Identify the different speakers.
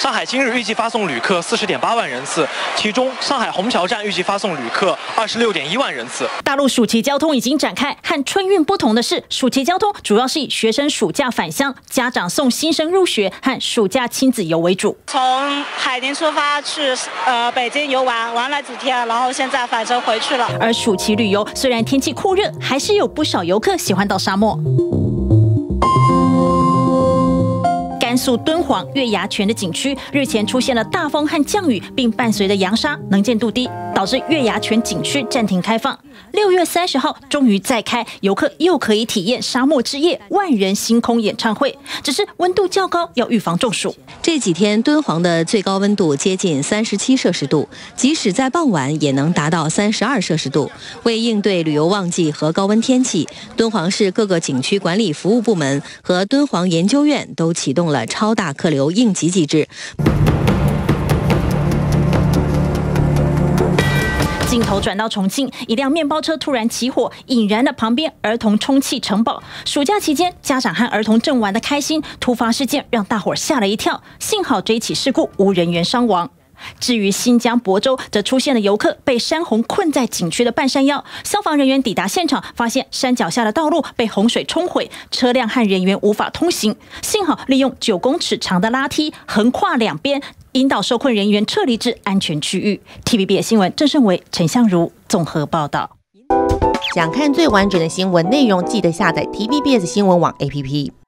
Speaker 1: 上海今日预计发送旅客40.8万人次，其中上海虹桥站预计发送旅客26.1万人次。
Speaker 2: 大陆暑期交通已经展开，和春运不同的是，暑期交通主要是以学生暑假返乡、家长送新生入学和暑假亲子游为主。
Speaker 3: 从海宁出发去北京游玩了几天，然后现在返程回去了。
Speaker 2: 而暑期旅游虽然天气酷热，还是有不少游客喜欢到沙漠。甘肃敦煌月牙泉的景区日前出现了大风和降雨，并伴随着扬沙，能见度低，导致月牙泉景区暂停开放。6月30号终于再开，游客又可以体验沙漠之夜万人星空演唱会。只是温度较高，要预防中暑。
Speaker 4: 这几天敦煌的最高温度接近37摄氏度，即使在傍晚也能达到32摄氏度。为应对旅游旺季和高温天气，敦煌市各个景区管理服务部门和敦煌研究院都启动了超大客流应急机制。
Speaker 2: 镜头转到重庆，一辆面包车突然起火，引燃了旁边儿童充气城堡。暑假期间，家长和儿童正玩得开心，突发事件让大伙吓了一跳。幸好这一起事故无人员伤亡。至于新疆亳州，则出现了游客被山洪困在景区的半山腰，消防人员抵达现场，发现山脚下的道路被洪水冲毁，车辆和人员无法通行。幸好利用9公尺长的拉梯横跨两边，引导受困人员撤离至安全区域。TVBS 新闻郑胜维、陈相如综合报道。
Speaker 5: 想看最完整的新闻内容，记得下载TVBS 新闻网 APP。